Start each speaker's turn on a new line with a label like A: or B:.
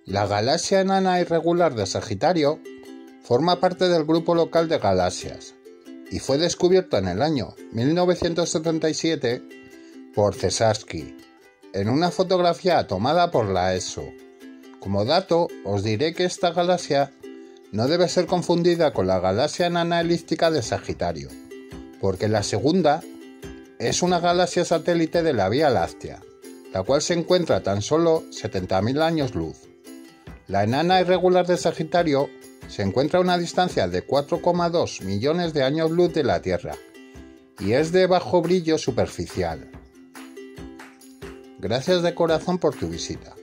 A: La galaxia enana irregular de Sagitario forma parte del grupo local de galaxias y fue descubierta en el año 1977 por Czesarsky en una fotografía tomada por la ESO. Como dato, os diré que esta galaxia no debe ser confundida con la galaxia enana elíptica de Sagitario, porque la segunda es una galaxia satélite de la Vía Láctea, la cual se encuentra a tan solo 70.000 años luz. La enana irregular de Sagitario se encuentra a una distancia de 4,2 millones de años luz de la Tierra y es de bajo brillo superficial. Gracias de corazón por tu visita.